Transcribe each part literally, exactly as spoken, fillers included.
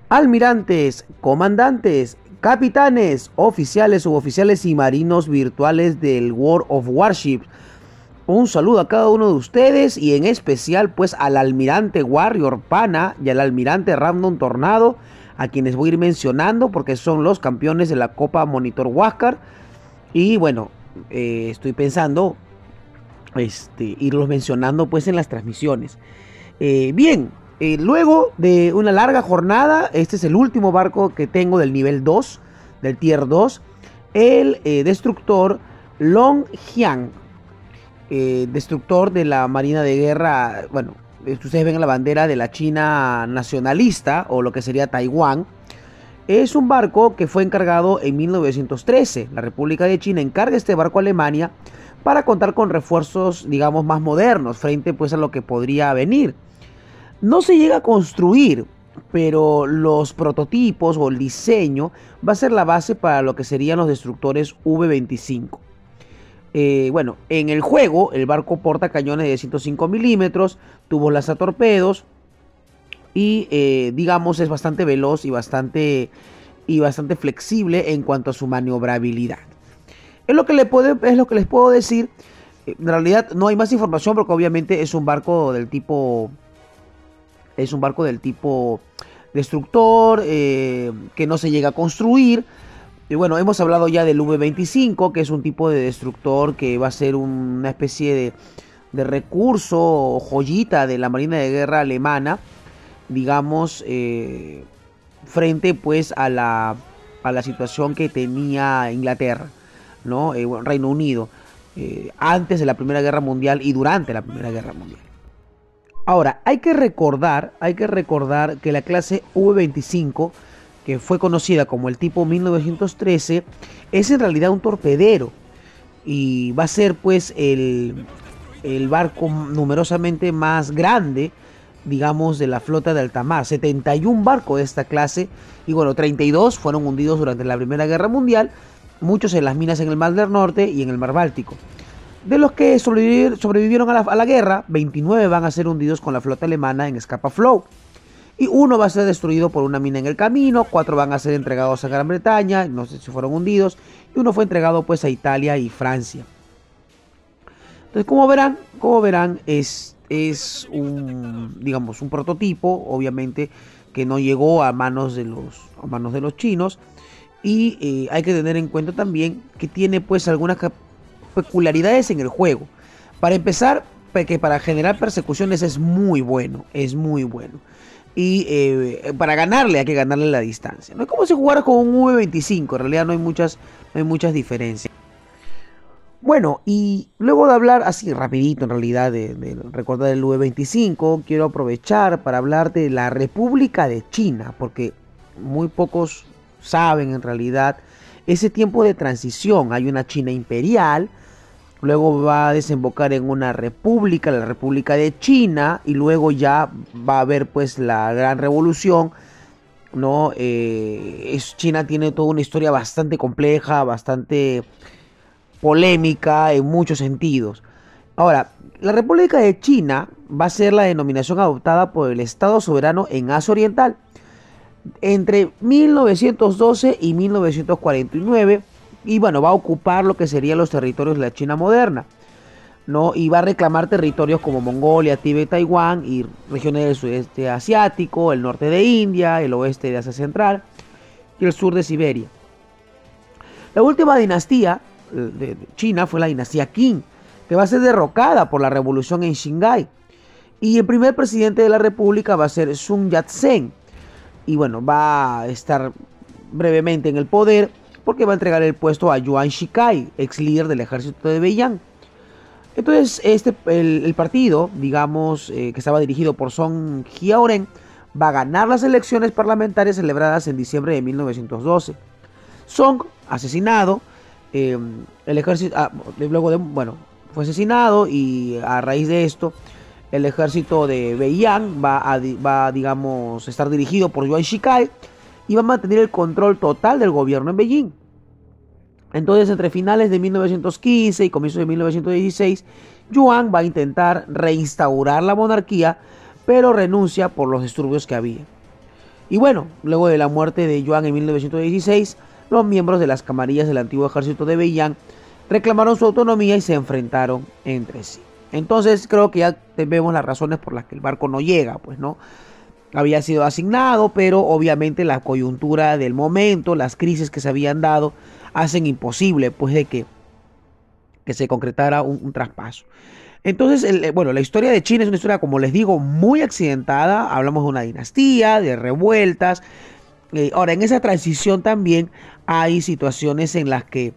Almirantes, comandantes, capitanes, oficiales, suboficiales y marinos virtuales del World of Warships. Un saludo a cada uno de ustedes y en especial pues al almirante Warrior Pana y al almirante Random Tornado, a quienes voy a ir mencionando porque son los campeones de la Copa Monitor Huáscar. Y bueno, eh, estoy pensando este, irlos mencionando pues en las transmisiones. Eh, bien, eh, luego de una larga jornada, este es el último barco que tengo del nivel dos, del tier dos, el eh, destructor Long Jiang. Eh, destructor de la Marina de Guerra. Bueno, ustedes ven la bandera de la China nacionalista o lo que sería Taiwán. Es un barco que fue encargado en mil novecientos trece. La República de China encarga este barco a Alemania para contar con refuerzos, digamos, más modernos frente pues a lo que podría venir. No se llega a construir, pero los prototipos o el diseño va a ser la base para lo que serían los destructores V veinticinco. Eh, bueno, en el juego el barco porta cañones de ciento cinco milímetros, tubos lanzatorpedos y eh, digamos es bastante veloz y bastante, y bastante flexible en cuanto a su maniobrabilidad. Es lo que, le puede, es lo que les puedo decir. En realidad no hay más información porque obviamente es un barco del tipo, es un barco del tipo destructor eh, que no se llega a construir. Y bueno, hemos hablado ya del V veinticinco, que es un tipo de destructor que va a ser una especie de, de recurso o joyita de la Marina de Guerra alemana, digamos, eh, frente pues a la, a la situación que tenía Inglaterra, ¿no? Eh, bueno, Reino Unido, eh, antes de la Primera Guerra Mundial y durante la Primera Guerra Mundial. Ahora, hay que recordar, hay que recordar que la clase V veinticinco, que fue conocida como el tipo mil novecientos trece, es en realidad un torpedero y va a ser pues el, el barco numerosamente más grande, digamos, de la flota de alta mar. setenta y un barcos de esta clase y bueno, treinta y dos fueron hundidos durante la Primera Guerra Mundial, muchos en las minas en el Mar del Norte y en el Mar Báltico. De los que sobrevivieron, sobrevivieron a, la, a la guerra, veintinueve van a ser hundidos con la flota alemana en Scapa Flow. Y uno va a ser destruido por una mina en el camino, cuatro van a ser entregados a Gran Bretaña, no sé si fueron hundidos, y uno fue entregado pues a Italia y Francia. Entonces, como verán, como verán es, es un, digamos, un prototipo, obviamente, que no llegó a manos de los, a manos de los chinos, y eh, hay que tener en cuenta también que tiene pues algunas peculiaridades en el juego. Para empezar, que para generar persecuciones es muy bueno, es muy bueno. Y eh, para ganarle hay que ganarle la distancia. No es como si jugara con un V veinticinco, en realidad no hay muchas, no hay muchas diferencias. Bueno, y luego de hablar así rapidito en realidad de, de recordar el V veinticinco, quiero aprovechar para hablar de la República de China, porque muy pocos saben en realidad ese tiempo de transición. Hay una China imperial, luego va a desembocar en una república, la República de China, y luego ya va a haber pues la gran revolución, ¿no? Eh, es, China tiene toda una historia bastante compleja, bastante polémica en muchos sentidos. Ahora, la República de China va a ser la denominación adoptada por el Estado soberano en Asia Oriental entre mil novecientos doce y mil novecientos cuarenta y nueve. Y bueno, va a ocupar lo que serían los territorios de la China moderna, ¿no? Y va a reclamar territorios como Mongolia, Tíbet, Taiwán y regiones del sudeste asiático, el norte de India, el oeste de Asia Central y el sur de Siberia. La última dinastía de China fue la dinastía Qing, que va a ser derrocada por la revolución en Shanghái. Y el primer presidente de la república va a ser Sun Yat-sen. Y bueno, va a estar brevemente en el poder, porque va a entregar el puesto a Yuan Shikai, ex líder del ejército de Beiyang. Entonces, este, el, el partido, digamos, eh, que estaba dirigido por Song Jiaoren, va a ganar las elecciones parlamentarias celebradas en diciembre de mil novecientos doce. Song, asesinado, eh, el ejército, ah, luego de, bueno, fue asesinado y a raíz de esto, el ejército de Beiyang va a, va a digamos, estar dirigido por Yuan Shikai y va a mantener el control total del gobierno en Beijing. Entonces, entre finales de mil novecientos quince y comienzos de mil novecientos dieciséis, Yuan va a intentar reinstaurar la monarquía, pero renuncia por los disturbios que había. Y bueno, luego de la muerte de Yuan en mil novecientos dieciséis, los miembros de las camarillas del antiguo ejército de Beiyang reclamaron su autonomía y se enfrentaron entre sí. Entonces creo que ya vemos las razones por las que el barco no llega, pues no había sido asignado, pero obviamente la coyuntura del momento, las crisis que se habían dado, hacen imposible pues de que, que se concretara un, un traspaso. Entonces, el, bueno, la historia de China es una historia, como les digo, muy accidentada. Hablamos de una dinastía, de revueltas. Eh, ahora, en esa transición también hay situaciones en las que,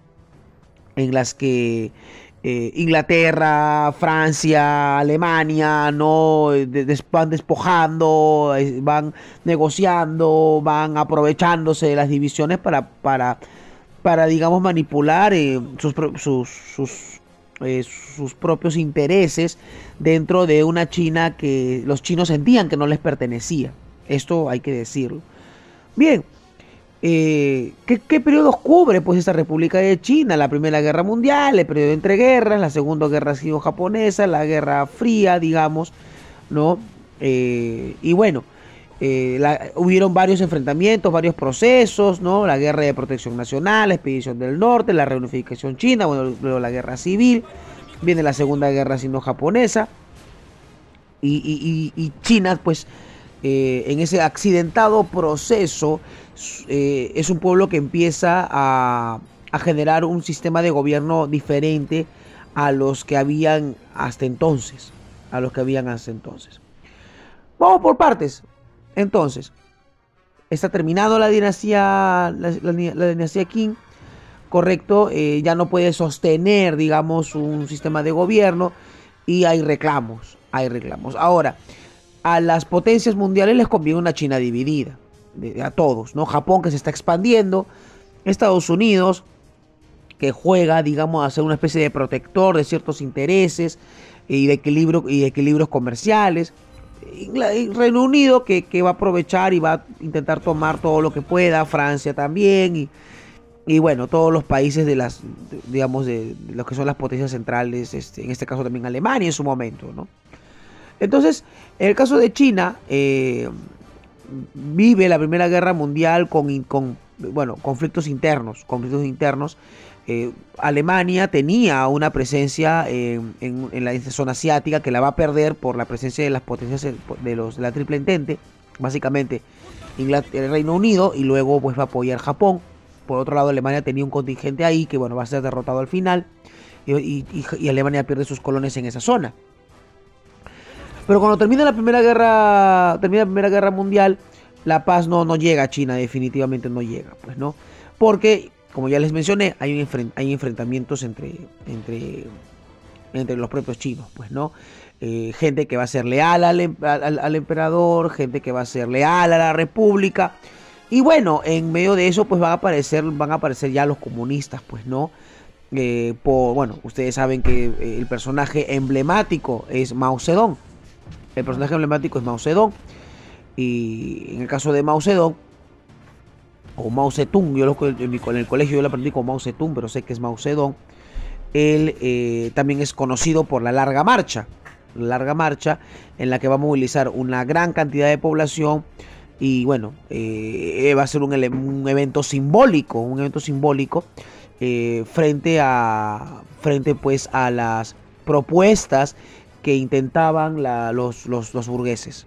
en las que eh, Inglaterra, Francia, Alemania, no eh, des, van despojando, eh, van negociando, van aprovechándose de las divisiones para, para, para digamos, manipular eh, sus, sus, sus Eh, sus propios intereses dentro de una China que los chinos sentían que no les pertenecía. Esto hay que decirlo. Bien, eh, ¿qué, ¿qué periodos cubre pues esta República de China? La Primera Guerra Mundial, el periodo entre guerras, la Segunda Guerra Sino-Japonesa, la Guerra Fría, digamos, ¿no? Eh, y bueno, eh, la, hubieron varios enfrentamientos, varios procesos, ¿no? La Guerra de Protección Nacional, la Expedición del Norte, la Reunificación China, bueno, luego la Guerra Civil, viene la Segunda Guerra Sino-Japonesa, y, y, y, y China, pues, eh, en ese accidentado proceso, eh, es un pueblo que empieza a, a generar un sistema de gobierno diferente a los que habían hasta entonces, a los que habían hasta entonces. Vamos por partes. Entonces, está terminado la dinastía, la, la, la dinastía Qing, correcto, eh, ya no puede sostener, digamos, un sistema de gobierno y hay reclamos, hay reclamos. Ahora, a las potencias mundiales les conviene una China dividida, de, a todos, ¿no? Japón, que se está expandiendo, Estados Unidos, que juega, digamos, a ser una especie de protector de ciertos intereses y de equilibrio y de equilibrios comerciales. Reino Unido, que, que va a aprovechar y va a intentar tomar todo lo que pueda, Francia también, y, y bueno, todos los países de las, digamos, de, de los que son las potencias centrales, este, en este caso también Alemania en su momento, ¿no? Entonces, en el caso de China, eh, vive la Primera Guerra Mundial con, con bueno, conflictos internos, conflictos internos. Eh, Alemania tenía una presencia eh, en, en la zona asiática que la va a perder por la presencia de las potencias de, los, de la Triple Entente, básicamente Inglaterra, el Reino Unido, y luego pues va a apoyar Japón. Por otro lado, Alemania tenía un contingente ahí que bueno, va a ser derrotado al final, y, y, y Alemania pierde sus colonias en esa zona. Pero cuando termina la Primera Guerra, termina la Primera Guerra Mundial, la paz no, no llega a China, definitivamente no llega, pues no, porque como ya les mencioné, hay, un enfrent hay enfrentamientos entre, entre, entre los propios chinos, pues, ¿no? Eh, gente que va a ser leal al, al, al emperador, gente que va a ser leal a la república. Y bueno, en medio de eso, pues van a aparecer, van a aparecer ya los comunistas, pues, ¿no? Eh, por, bueno, ustedes saben que el personaje emblemático es Mao Zedong. El personaje emblemático es Mao Zedong. Y en el caso de Mao Zedong, o Mao Zedong, yo lo, en, mi, en el colegio yo lo aprendí como Mao Zedong, pero sé que es Mao Zedong. Él eh, también es conocido por la Larga Marcha, la Larga Marcha en la que va a movilizar una gran cantidad de población y bueno, eh, va a ser un, un evento simbólico, un evento simbólico eh, frente a, frente pues a las propuestas que intentaban la, los, los, los burgueses.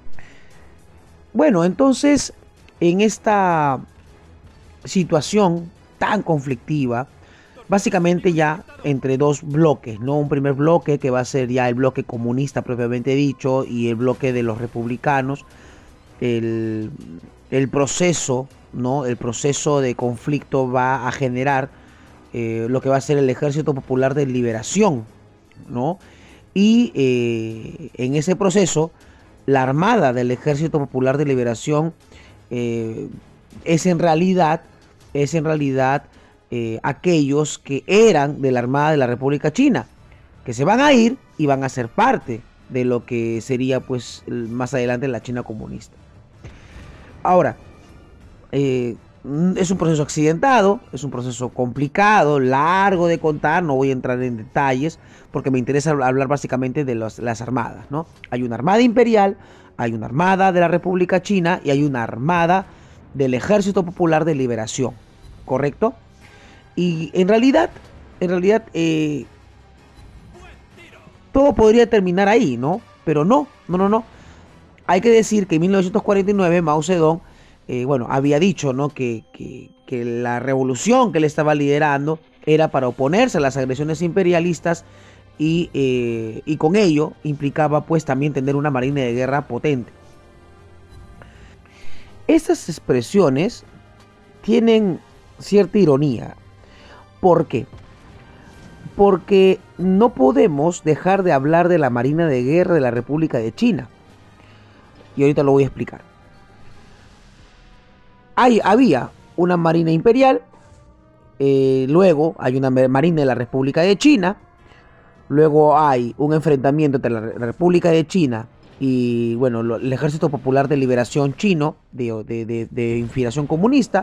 Bueno, entonces en esta situación tan conflictiva, básicamente ya entre dos bloques, ¿no? Un primer bloque que va a ser ya el bloque comunista propiamente dicho y el bloque de los republicanos. El, el proceso, ¿no? El proceso de conflicto va a generar eh, lo que va a ser el Ejército Popular de Liberación, ¿no? Y eh, en ese proceso, la Armada del Ejército Popular de Liberación eh, es en realidad, es en realidad eh, aquellos que eran de la Armada de la República China, que se van a ir y van a ser parte de lo que sería pues más adelante la China comunista. Ahora, eh, es un proceso accidentado, es un proceso complicado, largo de contar, no voy a entrar en detalles porque me interesa hablar básicamente de los, las armadas, ¿no? Hay una armada imperial, hay una armada de la República China y hay una armada del Ejército Popular de Liberación, ¿correcto? Y en realidad, en realidad, eh, todo podría terminar ahí, ¿no? Pero no, no, no, no. Hay que decir que en mil novecientos cuarenta y nueve Mao Zedong, eh, bueno, había dicho, ¿no? Que, que, que la revolución que él estaba liderando era para oponerse a las agresiones imperialistas y, eh, y con ello implicaba pues también tener una marina de guerra potente. Estas expresiones tienen cierta ironía. ¿Por qué? Porque no podemos dejar de hablar de la marina de guerra de la República de China. Y ahorita lo voy a explicar. Hay, había una marina imperial, eh, luego hay una marina de la República de China, luego hay un enfrentamiento entre la República de China y bueno, lo, el Ejército Popular de Liberación Chino, de, de, de, de inspiración comunista,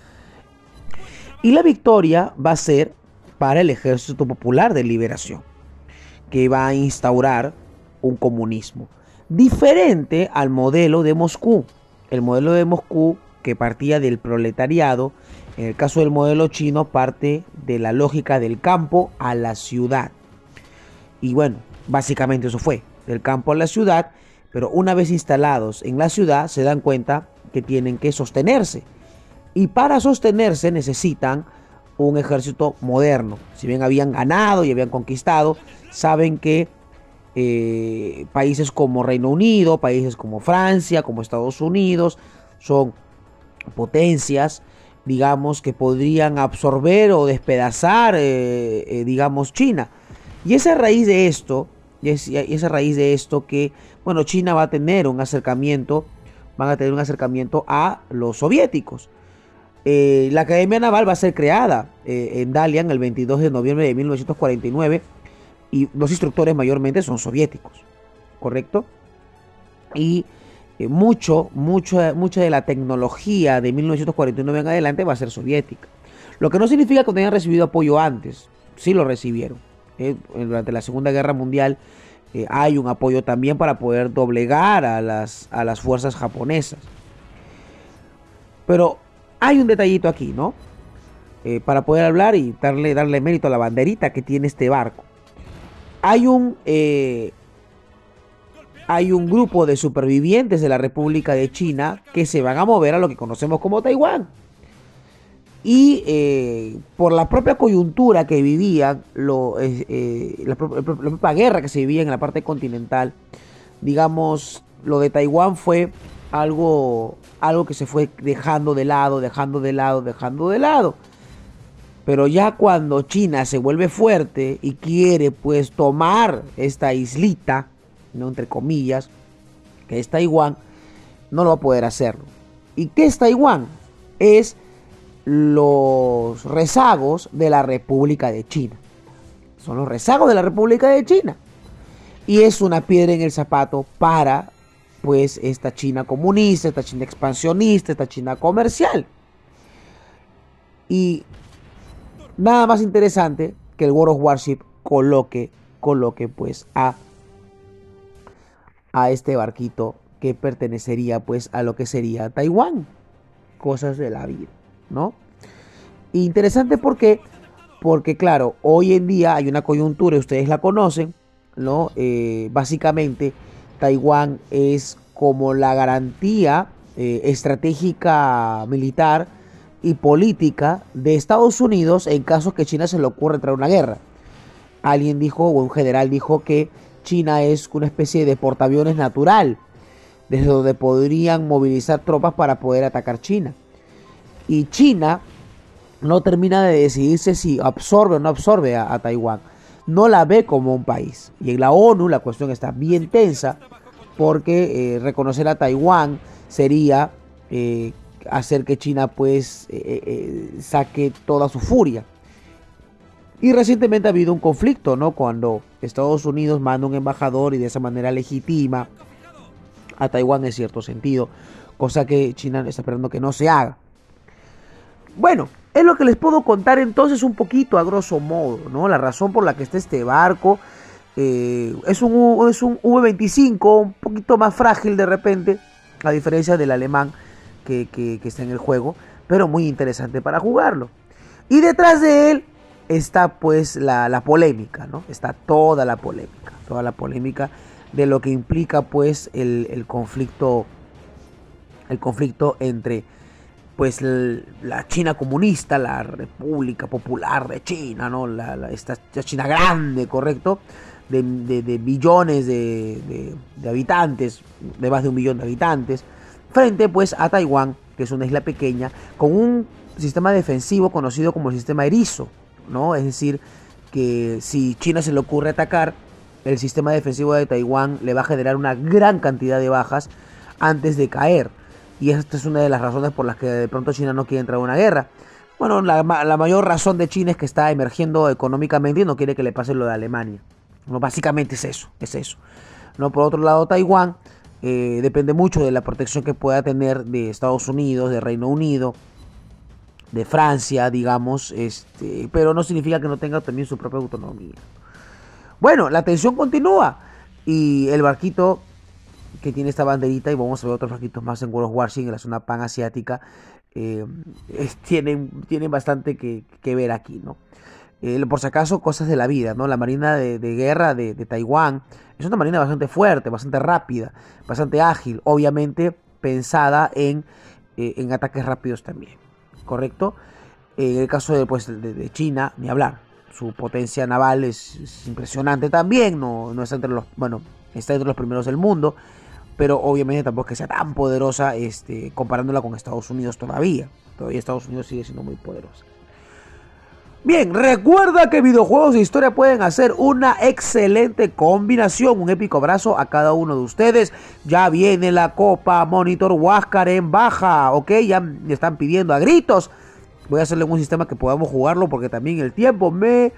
y la victoria va a ser para el Ejército Popular de Liberación, que va a instaurar un comunismo diferente al modelo de Moscú. El modelo de Moscú, que partía del proletariado, en el caso del modelo chino parte de la lógica del campo a la ciudad. Y bueno, básicamente eso fue, del campo a la ciudad, pero una vez instalados en la ciudad se dan cuenta que tienen que sostenerse. Y para sostenerse necesitan un ejército moderno. Si bien habían ganado y habían conquistado, saben que eh, países como Reino Unido, países como Francia, como Estados Unidos, son potencias, digamos, que podrían absorber o despedazar, eh, eh, digamos, China. Y esa raíz de esto, y esa raíz de esto que, bueno, China va a tener un acercamiento, van a tener un acercamiento a los soviéticos. Eh, la Academia Naval va a ser creada eh, en Dalian el veintidós de noviembre de mil novecientos cuarenta y nueve y los instructores mayormente son soviéticos, ¿correcto? Y eh, mucho, mucho, mucha de la tecnología de mil novecientos cuarenta y nueve en adelante va a ser soviética. Lo que no significa que no hayan recibido apoyo antes, sí lo recibieron. Eh, durante la Segunda Guerra Mundial eh, hay un apoyo también para poder doblegar a las, a las fuerzas japonesas. Pero hay un detallito aquí, ¿no? Eh, para poder hablar y darle, darle mérito a la banderita que tiene este barco. Hay un, eh, hay un grupo de supervivientes de la República de China que se van a mover a lo que conocemos como Taiwán. Y eh, por la propia coyuntura que vivían, lo, eh, eh, la, la, la propia guerra que se vivía en la parte continental, digamos, lo de Taiwán fue algo, algo que se fue dejando de lado, dejando de lado, dejando de lado. Pero ya cuando China se vuelve fuerte y quiere pues tomar esta islita, ¿no?, entre comillas, que es Taiwán, no lo va a poder hacerlo. ¿Y qué es Taiwán? Es los rezagos de la República de China. Son los rezagos de la República de China. Y es una piedra en el zapato para pues esta China comunista, esta China expansionista, esta China comercial. Y nada más interesante que el World of Warship coloque, coloque pues a, a este barquito que pertenecería pues a lo que sería Taiwán. Cosas de la vida, ¿no? Interesante porque, porque claro, hoy en día hay una coyuntura, ustedes la conocen, ¿no? Eh, básicamente Taiwán es como la garantía eh, estratégica militar y política de Estados Unidos en caso que China se le ocurra entrar a una guerra. Alguien dijo, o un general dijo, que China es una especie de portaaviones natural, desde donde podrían movilizar tropas para poder atacar China. Y China no termina de decidirse si absorbe o no absorbe a, a Taiwán. No la ve como un país. Y en la ONU la cuestión está bien tensa, porque eh, reconocer a Taiwán sería eh, hacer que China pues eh, eh, saque toda su furia. Y recientemente ha habido un conflicto, ¿no?, cuando Estados Unidos manda un embajador y de esa manera legitima a Taiwán en cierto sentido, cosa que China está esperando que no se haga. Bueno, es lo que les puedo contar entonces un poquito a grosso modo, ¿no? La razón por la que está este barco, Eh, es un, es un V veinticinco, un poquito más frágil de repente, a diferencia del alemán que, que, que está en el juego, pero muy interesante para jugarlo. Y detrás de él está pues la, la polémica, ¿no? Está toda la polémica, toda la polémica de lo que implica pues el, el conflicto, el conflicto entre pues la China comunista, la República Popular de China, ¿no? La, la, esta, esta China grande, ¿correcto? De, de, de billones de, de, de habitantes, de más de un millón de habitantes, frente pues a Taiwán, que es una isla pequeña, con un sistema defensivo conocido como el sistema erizo, ¿no? Es decir, que si China se le ocurre atacar, el sistema defensivo de Taiwán le va a generar una gran cantidad de bajas antes de caer. Y esta es una de las razones por las que de pronto China no quiere entrar a una guerra. Bueno, la, la mayor razón de China es que está emergiendo económicamente y no quiere que le pase lo de Alemania. No, básicamente es eso, es eso. No, por otro lado, Taiwán eh, depende mucho de la protección que pueda tener de Estados Unidos, de Reino Unido, de Francia, digamos, este, pero no significa que no tenga también su propia autonomía. Bueno, la tensión continúa y el barquito que tiene esta banderita, y vamos a ver otros barquitos más en World of Warship en la zona panasiática, eh, es, tienen, tienen bastante que, que ver aquí, ¿no? Eh, por si acaso, cosas de la vida, ¿no? La marina de, de guerra de, de Taiwán es una marina bastante fuerte, bastante rápida, bastante ágil, obviamente pensada en, eh, en ataques rápidos también, ¿correcto? En el caso de, pues, de, de China, ni hablar. Su potencia naval es, es impresionante también, no, no está entre los, bueno, está entre los primeros del mundo, pero obviamente tampoco es que sea tan poderosa este, comparándola con Estados Unidos todavía. Todavía Estados Unidos sigue siendo muy poderosa. Bien, recuerda que videojuegos e historia pueden hacer una excelente combinación. Un épico abrazo a cada uno de ustedes. Ya viene la Copa Monitor Huáscar en baja, ¿ok? Ya me están pidiendo a gritos. Voy a hacerle un sistema que podamos jugarlo porque también el tiempo me,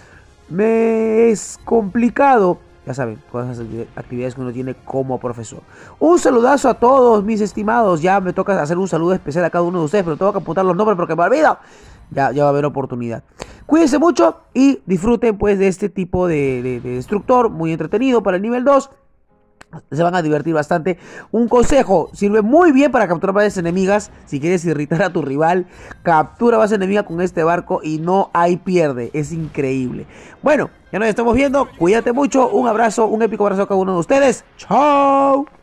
me es complicado. Ya saben, todas esas actividades que uno tiene como profesor. Un saludazo a todos mis estimados. Ya me toca hacer un saludo especial a cada uno de ustedes, pero tengo que apuntar los nombres porque me olvido. Ya, ya va a haber oportunidad. Cuídense mucho y disfruten pues de este tipo de, de, de destructor muy entretenido para el nivel dos. Se van a divertir bastante. Un consejo, sirve muy bien para capturar bases enemigas. Si quieres irritar a tu rival, captura base enemiga con este barco y no hay pierde. Es increíble. Bueno, ya nos estamos viendo. Cuídate mucho. Un abrazo, un épico abrazo a cada uno de ustedes. Chao.